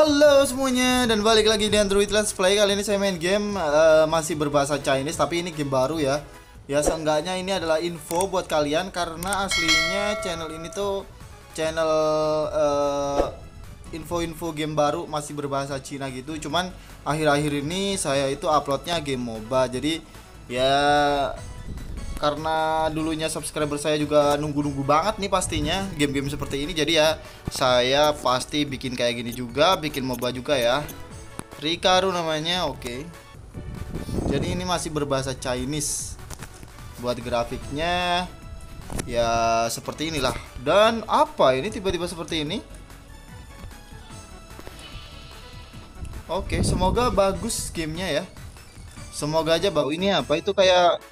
Halo semuanya dan balik lagi di Android Let's Play. Kali ini saya main game masih berbahasa Chinese, tapi ini game baru ya. Ya seenggaknya ini adalah info buat kalian karena aslinya channel ini tuh channel info-info game baru masih berbahasa Cina gitu. Cuman akhir-akhir ini saya itu uploadnya game MOBA. Jadi ya karena dulunya subscriber saya juga nunggu-nunggu banget nih pastinya game-game seperti ini, jadi ya saya pasti bikin kayak gini juga, bikin MOBA juga ya. Rikaru namanya, oke. Jadi ini masih berbahasa Chinese. Buat grafiknya ya seperti inilah. Dan apa ini tiba-tiba seperti ini? Oke, semoga bagus gamenya ya. Semoga aja bagus. Ini apa itu kayak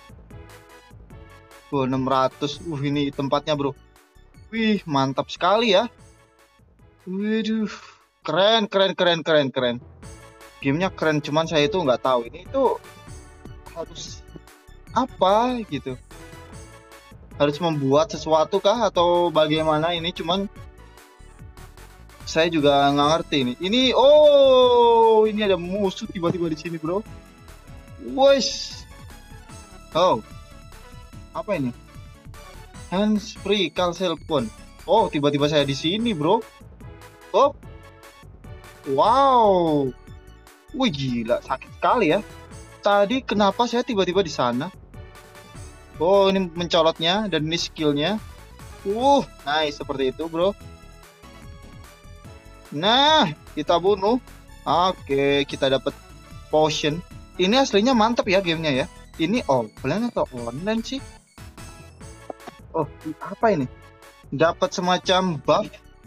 600. Ini tempatnya, bro. Wih, mantap sekali ya. Waduh, keren, keren, keren, keren, keren. Gamenya keren, cuman saya itu nggak tahu ini itu harus apa gitu. Harus membuat sesuatu kah atau bagaimana ini? Cuman saya juga nggak ngerti ini. Ini ada musuh tiba-tiba di sini, bro. Wes. Oh. Apa ini? Hands free call cell phone. Oh, tiba-tiba saya di sini, bro. Oh. Wow. Wih, gila, sakit sekali ya. Tadi kenapa saya tiba-tiba di sana? Oh, ini mencolotnya dan ini skillnya. Nice seperti itu, bro. Nah, kita bunuh. Oke, kita dapat potion. Ini aslinya mantap ya gamenya ya. Ini offline atau online sih? Oh, apa ini? Dapat semacam buff.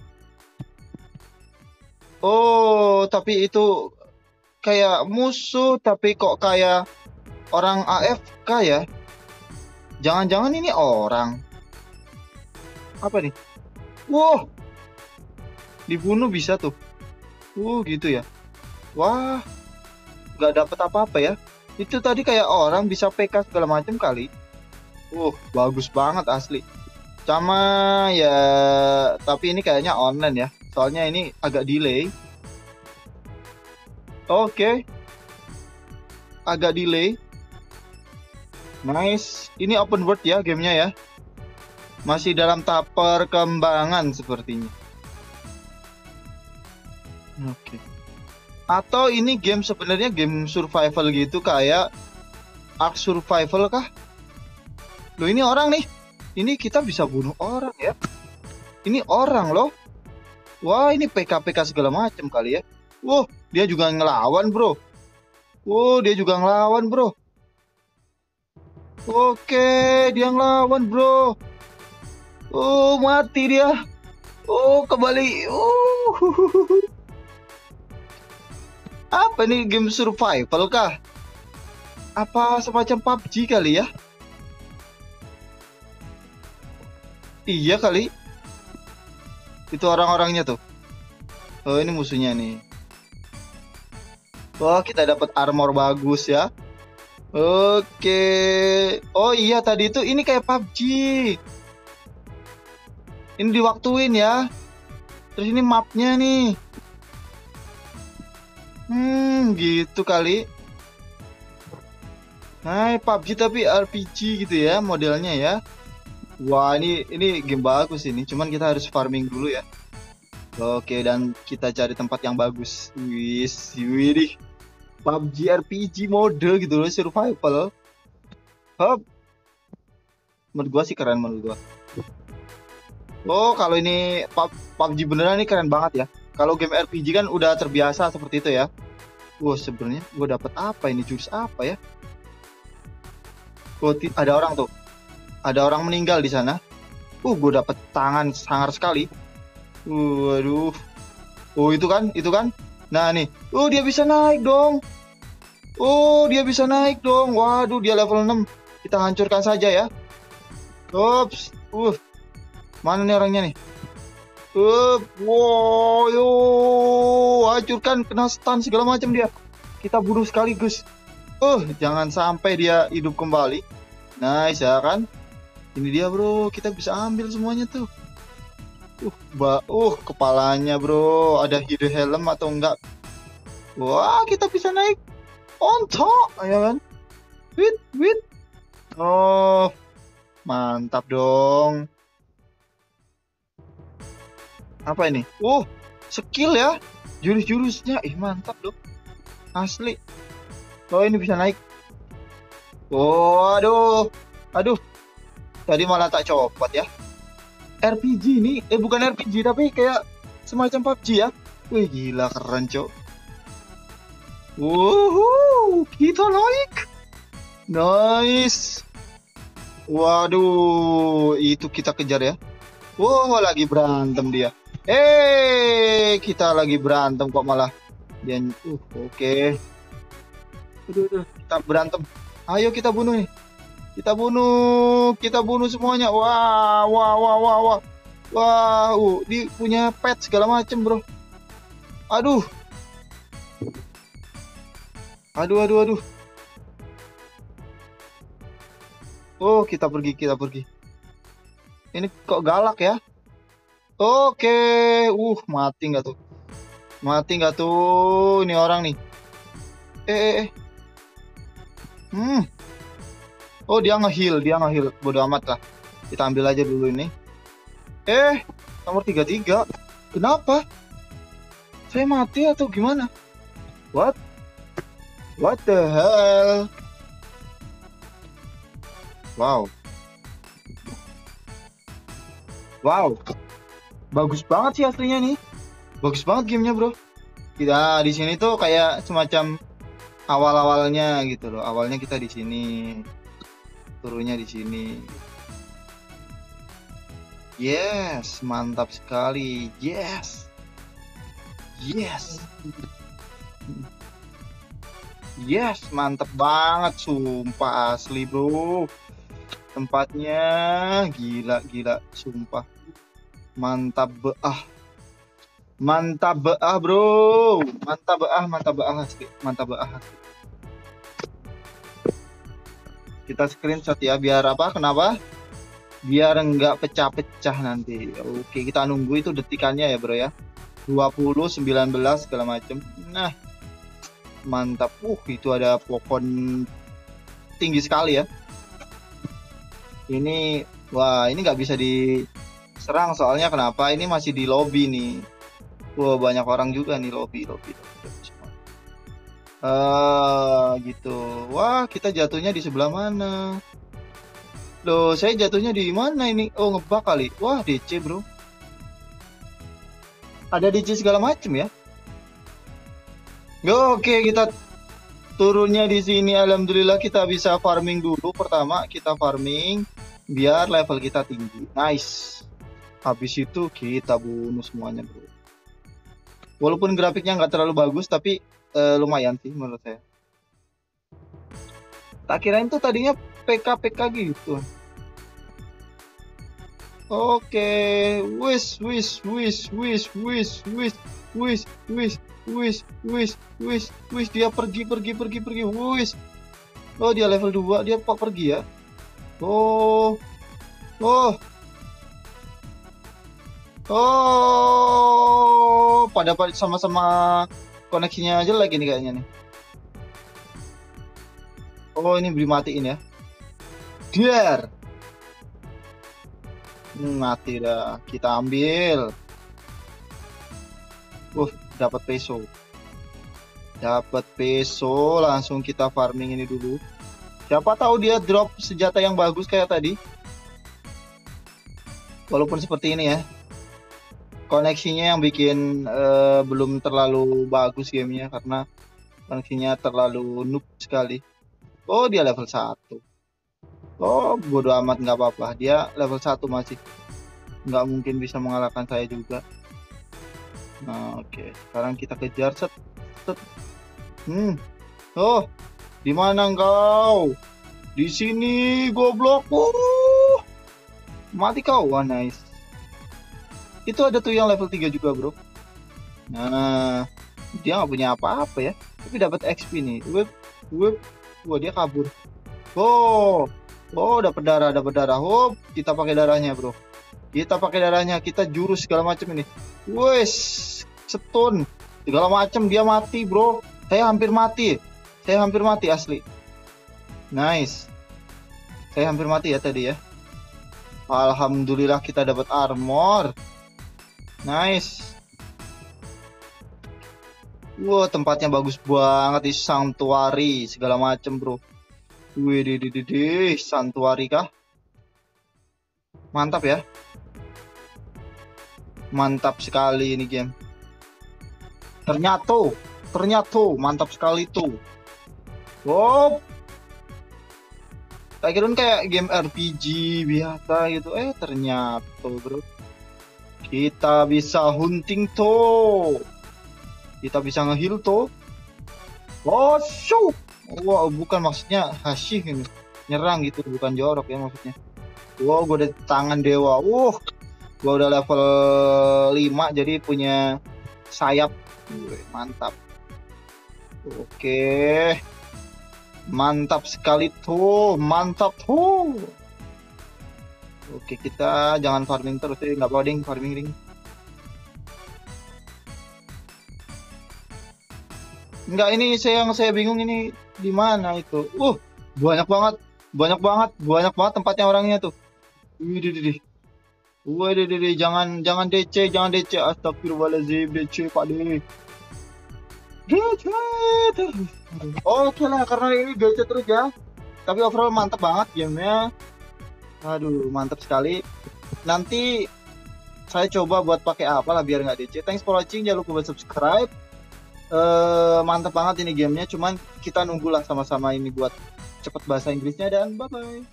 Oh, tapi itu kayak musuh, tapi kok kayak orang AFK ya? Jangan-jangan ini orang. Apa nih? Wow, dibunuh bisa tuh. Gitu ya. Wah, nggak dapat apa-apa ya. Itu tadi kayak orang bisa PK segala macam kali. Bagus banget asli. Sama ya, tapi ini kayaknya online ya. Soalnya ini agak delay. Oke. Agak delay. Nice. Ini open world ya gamenya ya. Masih dalam tahap perkembangan sepertinya. Oke. Atau ini game sebenarnya game survival gitu kayak Ark Survival kah? Loh, ini orang nih. Ini kita bisa bunuh orang ya. Ini orang loh. Wah, ini PK-PK segala macam kali ya. Dia juga ngelawan, bro. Dia juga ngelawan, bro. Oke, dia ngelawan, bro. Mati dia. Kembali. Apa nih, game survival kah? Apa semacam PUBG kali ya? Iya kali. Itu orang-orangnya tuh. Oh, ini musuhnya nih. Wah, kita dapat armor bagus ya. Oke. Oh iya, tadi itu ini kayak PUBG. Ini diwaktuin ya. Terus ini mapnya nih. Gitu kali. Nah, PUBG tapi RPG gitu ya modelnya ya. Wah, ini game bagus ini. Cuman kita harus farming dulu ya. Oke, dan kita cari tempat yang bagus. Widih. PUBG RPG mode gitu loh, survival. Menurut gua sih keren menurut gua. Kalau ini PUBG beneran nih keren banget ya. Kalau game RPG kan udah terbiasa seperti itu ya. Sebenarnya gua dapat apa ini, jurus apa ya? Ada orang tuh. Ada orang meninggal di sana. Gue dapet tangan sangar sekali. Waduh. Itu kan. Nah nih. Dia bisa naik dong. Dia bisa naik dong. Waduh, dia level 6. Kita hancurkan saja ya. Ups. Mana nih orangnya nih? Hancurkan, kena stun segala macam dia. Kita bunuh sekaligus. Jangan sampai dia hidup kembali. Nice ya kan? Ini dia, bro, kita bisa ambil semuanya tuh. Kepalanya bro, ada hidden helm atau enggak? Wah, kita bisa naik on top, ya kan? Wit. Oh, mantap dong. Apa ini? Skill ya. Jurus-jurusnya, mantap dong. Asli. Oh, ini bisa naik. Oh, aduh. Tadi malah tak copot ya. RPG ini, bukan RPG tapi kayak semacam PUBG ya. Wih, gila keren, Cok. Kita naik. Nice. Waduh, itu kita kejar ya. Lagi berantem dia. Kita lagi berantem kok malah dia. Oke. Aduh, kita berantem. Ayo kita bunuh nih. Kita bunuh semuanya. Wah. Dia punya pet segala macem, bro. Aduh. Kita pergi. Ini kok galak ya? Oke. Mati nggak tuh? Ini orang nih. Dia nge-heal. Bodo amat lah. Kita ambil aja dulu ini. Nomor 33. Kenapa? Saya mati atau gimana? What the hell? Wow. Bagus banget sih aslinya nih. Bagus banget gamenya, bro. Kita di sini tuh kayak semacam awal-awalnya gitu loh. Awalnya kita di sini. Turunnya di sini. Yes, mantap sekali. Yes, mantap banget, sumpah asli bro. Tempatnya gila, sumpah. Mantap beah bro. Mantap beah. Kita screenshot ya, biar apa? Kenapa? Biar enggak pecah-pecah nanti. Oke, kita nunggu itu detikannya ya bro ya. 20, 19 segala macem. Nah, mantap. Itu ada pohon tinggi sekali ya. Ini nggak bisa diserang soalnya kenapa? Ini masih di lobby nih. Banyak orang juga nih lobby. Gitu. Kita jatuhnya di sebelah mana? Loh, saya jatuhnya di mana ini? Ngebug kali. DC bro. Ada DC segala macem ya. Oke, kita turunnya di sini. Alhamdulillah kita bisa farming dulu. Pertama kita farming biar level kita tinggi. Nice. Habis itu kita bunuh semuanya bro. Walaupun grafiknya nggak terlalu bagus, tapi lumayan sih menurut saya. Tak kirain tuh tadinya PK gitu. Oke, wis, dia pergi, wis. Dia level 2, dia kok pergi ya? Pada sama-sama koneksinya aja lagi nih kayaknya nih. Ini beli matiin ya. Biar mati dah. Kita ambil. Dapat peso. Langsung kita farming ini dulu. Siapa tahu dia drop senjata yang bagus kayak tadi. Walaupun seperti ini ya. Koneksinya yang bikin belum terlalu bagus gamenya karena koneksinya terlalu noob sekali. Dia level 1. Bodo amat, nggak apa-apa. Dia level 1 masih. Nggak mungkin bisa mengalahkan saya juga. Nah, oke. Sekarang kita kejar. Set. Di mana engkau? Di sini, goblok. Mati kau. Nice. Itu ada tuh yang level 3 juga, bro. Nah, dia nggak punya apa-apa ya. Tapi dapat XP nih. Whip. Dia kabur. Dapat darah. Kita pakai darahnya, bro. Kita pakai darahnya, kita jurus segala macam ini. Wes, stun segala macam, dia mati bro. Saya hampir mati asli. Nice, saya hampir mati ya tadi ya. Alhamdulillah kita dapat armor. Nice. Wah, tempatnya bagus banget di Sanctuary segala macam bro. Wih, Sanctuary kah? Mantap ya. Mantap sekali ini game. Ternyata mantap sekali tuh. Wow. Tak kira kayak game RPG biasa gitu. Ternyata bro. Kita bisa hunting tuh. Kita bisa nge-heal tuh. Oh, shoot. Wah, bukan maksudnya Hashi ini. Nyerang gitu, bukan jorok ya maksudnya. Wow, gue udah tangan dewa. Gue udah level 5 jadi punya sayap. Mantap. Oke. Mantap sekali tuh. Oke, kita jangan farming terus ya, nggak apa-apa ding farming ring. Enggak, ini yang saya bingung ini di mana itu. Banyak banget tempatnya orangnya tuh. Wih, jangan DC. Astagfirullahaladzim, DC Pak D. DC terus. Oke lah, karena ini DC terus ya. Tapi overall mantap banget gamenya. Aduh, mantap sekali. Nanti saya coba buat pakai apa lah biar nggak DC. Thanks for watching, jangan lupa subscribe. Mantap banget ini gamenya. Cuman kita nunggulah sama-sama ini buat cepet bahasa Inggrisnya, dan bye-bye.